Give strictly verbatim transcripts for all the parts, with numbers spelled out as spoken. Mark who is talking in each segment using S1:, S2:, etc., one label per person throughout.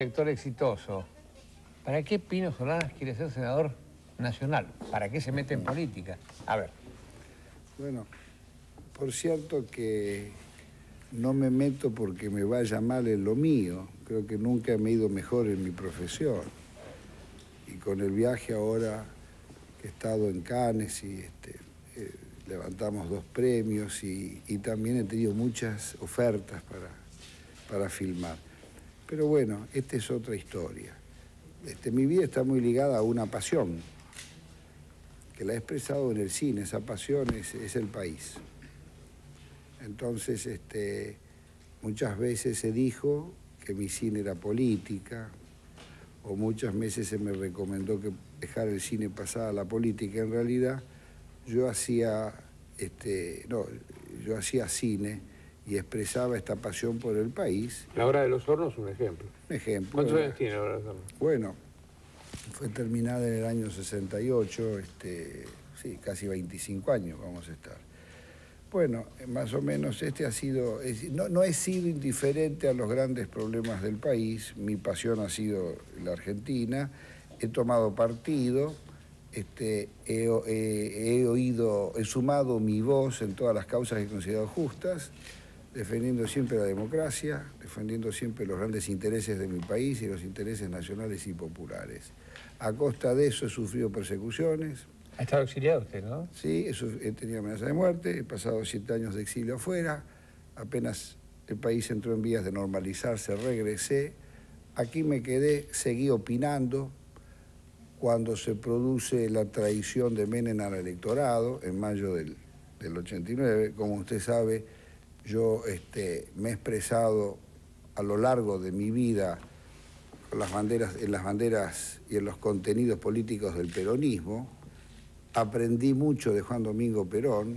S1: Director exitoso. ¿Para qué Pino Solanas quiere ser senador nacional? ¿Para qué se mete en política? A ver.
S2: Bueno, por cierto que no me meto porque me vaya mal en lo mío. Creo que nunca me he ido mejor en mi profesión. Y con el viaje ahora que he estado en Cannes y este, eh, levantamos dos premios y, y también he tenido muchas ofertas para, para filmar. Pero bueno, esta es otra historia. Este, mi vida está muy ligada a una pasión, que la he expresado en el cine. Esa pasión es, es el país. Entonces, este, muchas veces se dijo que mi cine era política, o muchas veces se me recomendó que dejar el cine pasar a la política. En realidad, yo hacía, este, no, yo hacía cine y expresaba esta pasión por el país.
S1: La Hora de los Hornos es un ejemplo.
S2: Un ejemplo.
S1: ¿Cuántos años tiene La Hora de los Hornos?
S2: Bueno, fue terminada en el año sesenta y ocho, este, sí, casi veinticinco años vamos a estar. Bueno, más o menos este ha sido, es, no, no he sido indiferente a los grandes problemas del país. Mi pasión ha sido la Argentina, he tomado partido, este, he, he, he oído, he sumado mi voz en todas las causas que he considerado justas, defendiendo siempre la democracia, defendiendo siempre los grandes intereses de mi país y los intereses nacionales y populares. A costa de eso he sufrido persecuciones.
S1: Ha estado exiliado usted, ¿no?
S2: Sí, he, he tenido amenaza de muerte, he pasado siete años de exilio afuera, apenas el país entró en vías de normalizarse, regresé. Aquí me quedé, seguí opinando cuando se produce la traición de Menem al electorado en mayo del, del ochenta y nueve. Como usted sabe, yo este, me he expresado a lo largo de mi vida con las banderas, en las banderas y en los contenidos políticos del peronismo. Aprendí mucho de Juan Domingo Perón.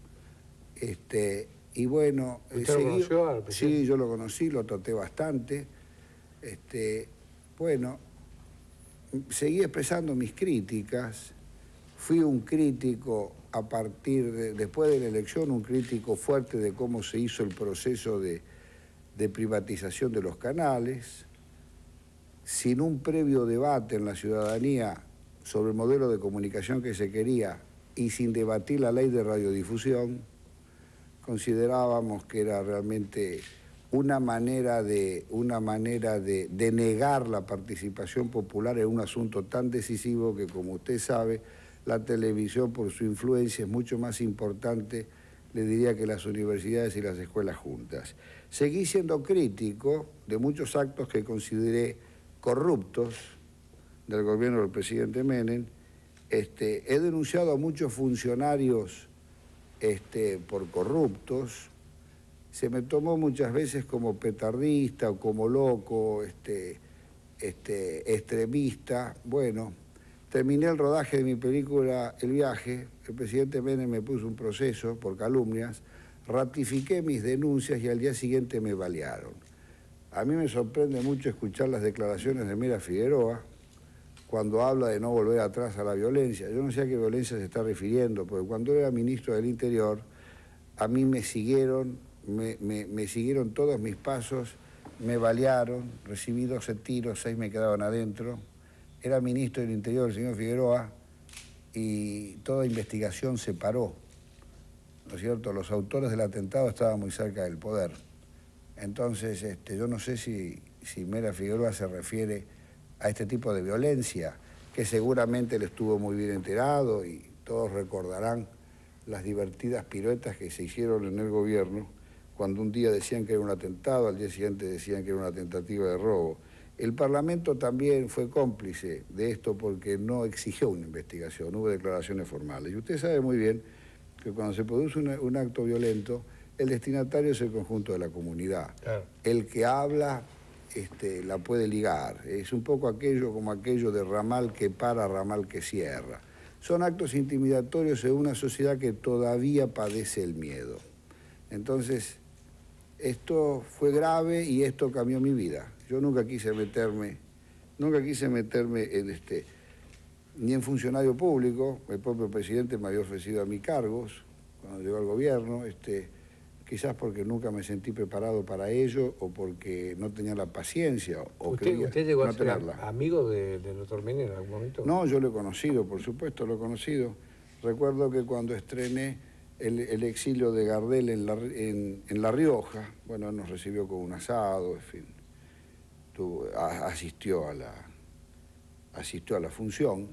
S2: Este, y bueno,
S1: ¿Usted
S2: seguí,
S1: lo conoció al presidente?
S2: Sí, yo lo conocí, lo traté bastante. Este, bueno, seguí expresando mis críticas. Fui un crítico a partir de, después de la elección, un crítico fuerte de cómo se hizo el proceso de, de privatización de los canales, sin un previo debate en la ciudadanía sobre el modelo de comunicación que se quería y sin debatir la ley de radiodifusión. Considerábamos que era realmente una manera de, una manera de, de negar la participación popular en un asunto tan decisivo que, como usted sabe, la televisión, por su influencia, es mucho más importante, le diría, que las universidades y las escuelas juntas. Seguí siendo crítico de muchos actos que consideré corruptos del gobierno del presidente Menem. Este, he denunciado a muchos funcionarios este, por corruptos. Se me tomó muchas veces como petardista o como loco, este, este, extremista. Bueno, terminé el rodaje de mi película El viaje, el presidente Menem me puso un proceso por calumnias, ratifiqué mis denuncias y al día siguiente me balearon. A mí me sorprende mucho escuchar las declaraciones de Mera Figueroa cuando habla de no volver atrás a la violencia. Yo no sé a qué violencia se está refiriendo, porque cuando era ministro del Interior, a mí me siguieron, me, me, me siguieron todos mis pasos, me balearon, recibí doce tiros, seis me quedaban adentro. Era ministro del Interior el señor Figueroa y toda investigación se paró, ¿no es cierto? Los autores del atentado estaban muy cerca del poder. Entonces, este, yo no sé si, si Mera Figueroa se refiere a este tipo de violencia, que seguramente él estuvo muy bien enterado y todos recordarán las divertidas piruetas que se hicieron en el gobierno cuando un día decían que era un atentado, al día siguiente decían que era una tentativa de robo. El Parlamento también fue cómplice de esto porque no exigió una investigación, no hubo declaraciones formales. Y usted sabe muy bien que cuando se produce un, un acto violento, el destinatario es el conjunto de la comunidad. Claro. El que habla este, la puede ligar. Es un poco aquello como aquello de ramal que para, ramal que cierra. Son actos intimidatorios en una sociedad que todavía padece el miedo. Entonces, esto fue grave y esto cambió mi vida. Yo nunca quise meterme, nunca quise meterme en este, ni en funcionario público. El propio presidente me había ofrecido a mí cargos cuando llegó al gobierno, este, quizás porque nunca me sentí preparado para ello o porque no tenía la paciencia o
S1: ¿Usted,
S2: quería
S1: ¿Usted llegó
S2: no
S1: a ser
S2: tenerla.
S1: amigo de, del doctor Menem en algún momento?
S2: No, yo lo he conocido, por supuesto, lo he conocido. Recuerdo que cuando estrené el, el exilio de Gardel en La, en, en La Rioja, bueno, nos recibió con un asado, en fin, tuvo, a, asistió, a la, asistió a la función.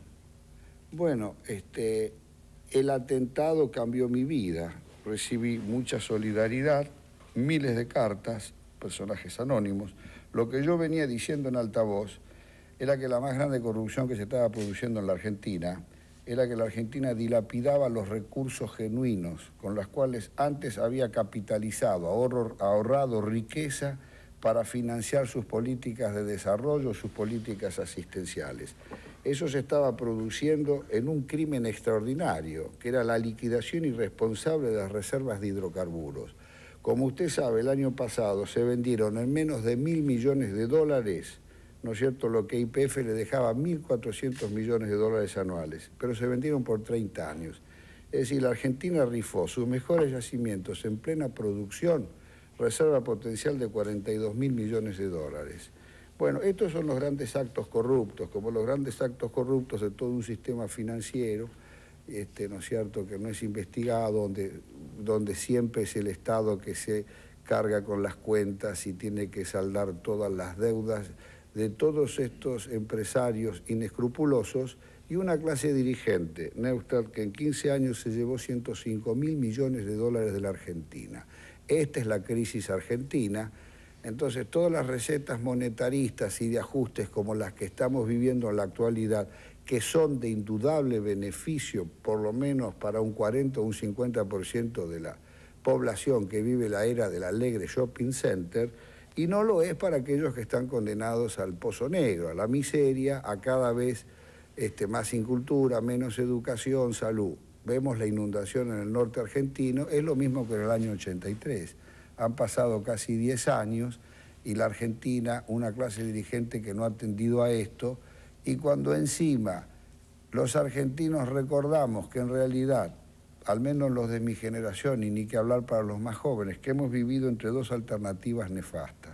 S2: Bueno, este, el atentado cambió mi vida. Recibí mucha solidaridad, miles de cartas, personajes anónimos. Lo que yo venía diciendo en altavoz era que la más grande corrupción que se estaba produciendo en la Argentina era que la Argentina dilapidaba los recursos genuinos con los cuales antes había capitalizado, ahorro, ahorrado riqueza para financiar sus políticas de desarrollo, sus políticas asistenciales. Eso se estaba produciendo en un crimen extraordinario, que era la liquidación irresponsable de las reservas de hidrocarburos. Como usted sabe, el año pasado se vendieron en menos de mil millones de dólares, ¿no es cierto?, lo que Y P F le dejaba mil cuatrocientos millones de dólares anuales, pero se vendieron por treinta años. Es decir, la Argentina rifó sus mejores yacimientos en plena producción, reserva potencial de cuarenta y dos mil millones de dólares. Bueno, estos son los grandes actos corruptos, como los grandes actos corruptos de todo un sistema financiero, este, ¿no es cierto?, que no es investigado, donde, donde siempre es el Estado que se carga con las cuentas y tiene que saldar todas las deudas de todos estos empresarios inescrupulosos y una clase dirigente, Neustadt, que en quince años se llevó ciento cinco mil millones de dólares de la Argentina. Esta es la crisis argentina. Entonces, todas las recetas monetaristas y de ajustes como las que estamos viviendo en la actualidad, que son de indudable beneficio, por lo menos para un cuarenta o un cincuenta por ciento de la población que vive la era del alegre shopping center, y no lo es para aquellos que están condenados al pozo negro, a la miseria, a cada vez este, más incultura, menos educación, salud. Vemos la inundación en el norte argentino, es lo mismo que en el año ochenta y tres. Han pasado casi diez años y la Argentina, una clase dirigente que no ha atendido a esto, y cuando encima los argentinos recordamos que en realidad, al menos los de mi generación, y ni que hablar para los más jóvenes, que hemos vivido entre dos alternativas nefastas,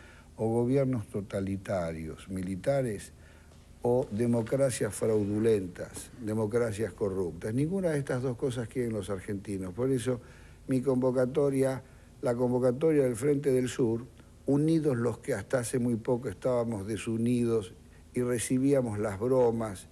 S2: o gobiernos totalitarios, militares, o democracias fraudulentas, democracias corruptas. Ninguna de estas dos cosas quieren los argentinos. Por eso mi convocatoria, la convocatoria del Frente del Sur, unidos los que hasta hace muy poco estábamos desunidos y recibíamos las bromas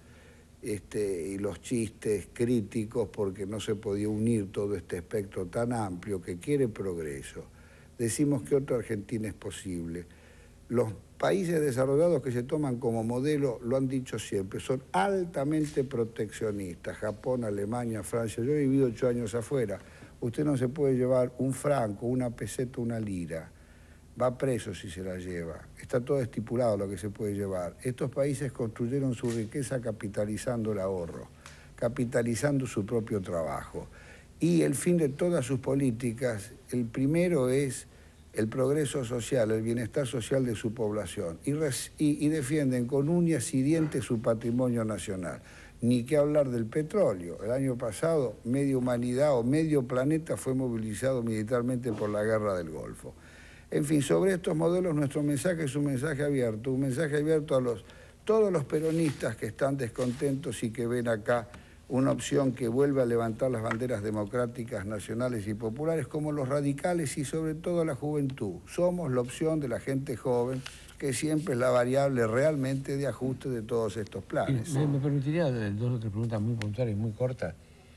S2: este, y los chistes críticos porque no se podía unir todo este espectro tan amplio que quiere progreso. Decimos que otra Argentina es posible. Los países desarrollados que se toman como modelo, lo han dicho siempre, son altamente proteccionistas. Japón, Alemania, Francia. Yo he vivido ocho años afuera. Usted no se puede llevar un franco, una peseta, una lira. Va preso si se la lleva. Está todo estipulado lo que se puede llevar. Estos países construyeron su riqueza capitalizando el ahorro, capitalizando su propio trabajo. Y el fin de todas sus políticas, el primero es el progreso social, el bienestar social de su población. Y, res, y, y defienden con uñas y dientes su patrimonio nacional. Ni que hablar del petróleo. El año pasado, media humanidad o medio planeta fue movilizado militarmente por la guerra del Golfo. En fin, sobre estos modelos nuestro mensaje es un mensaje abierto, un mensaje abierto a los, todos los peronistas que están descontentos y que ven acá una opción que vuelve a levantar las banderas democráticas, nacionales y populares, como los radicales y sobre todo la juventud. Somos la opción de la gente joven, que siempre es la variable realmente de ajuste de todos estos planes.
S1: ¿Me, me permitiría dos o tres preguntas muy puntuales y muy cortas?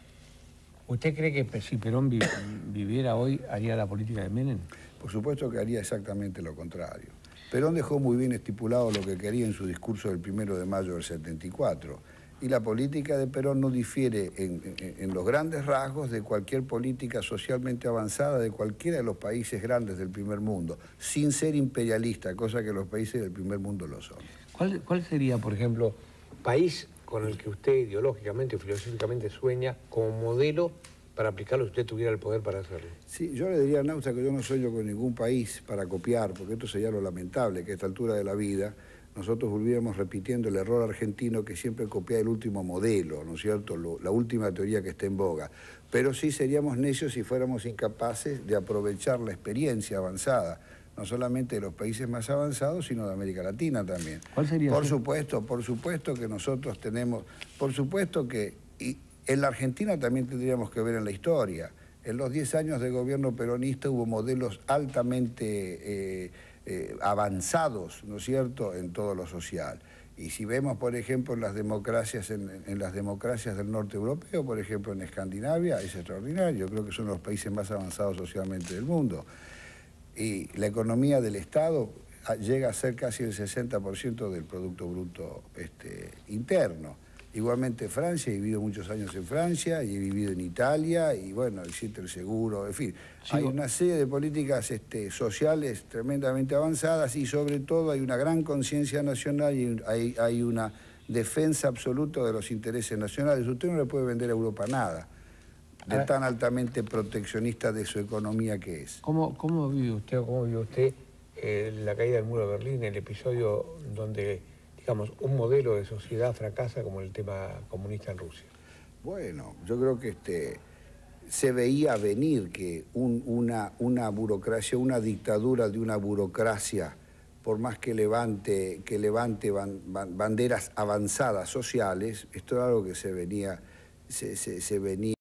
S1: ¿Usted cree que si Perón vi, viviera hoy, haría la política de Menem?
S2: Por supuesto que haría exactamente lo contrario. Perón dejó muy bien estipulado lo que quería en su discurso del primero de mayo del setenta y cuatro. Y la política de Perón no difiere en, en, en los grandes rasgos de cualquier política socialmente avanzada de cualquiera de los países grandes del primer mundo, sin ser imperialista, cosa que los países del primer mundo lo son.
S1: ¿Cuál, cuál sería, por ejemplo, país con el que usted ideológicamente o filosóficamente sueña como modelo para aplicarlo si usted tuviera el poder para hacerlo?
S2: Sí, yo le diría a Neustadt que yo no sueño con ningún país para copiar, porque esto sería lo lamentable, que a esta altura de la vida nosotros volviéramos repitiendo el error argentino que siempre copia el último modelo, ¿no es cierto?, Lo, la última teoría que está en boga. Pero sí seríamos necios si fuéramos incapaces de aprovechar la experiencia avanzada, no solamente de los países más avanzados, sino de América Latina también.
S1: ¿Cuál sería?
S2: Por supuesto, por supuesto que nosotros tenemos, por supuesto que y en la Argentina también tendríamos que ver en la historia. En los diez años de gobierno peronista hubo modelos altamente eh, eh, avanzados, ¿no es cierto?, en todo lo social. Y si vemos, por ejemplo, en las democracias, en, en las democracias del norte europeo, por ejemplo, en Escandinavia, es extraordinario. Creo que son los países más avanzados socialmente del mundo. Y la economía del Estado llega a ser casi el sesenta por ciento del Producto Bruto este, interno. Igualmente Francia, he vivido muchos años en Francia y he vivido en Italia y bueno, existe el seguro, en fin. Sí, hay una serie de políticas este, sociales tremendamente avanzadas y sobre todo hay una gran conciencia nacional y hay, hay una defensa absoluta de los intereses nacionales. Usted no le puede vender a Europa nada, de tan altamente proteccionista de su economía que es.
S1: ¿Cómo, cómo vive usted o cómo vive usted eh, la caída del muro de Berlín, el episodio donde, digamos, un modelo de sociedad fracasa como el tema comunista en Rusia?
S2: Bueno, yo creo que este, se veía venir que un, una, una burocracia, una dictadura de una burocracia, por más que levante, que levante ban, ban, banderas avanzadas sociales, esto es algo que se venía, se, se, se venía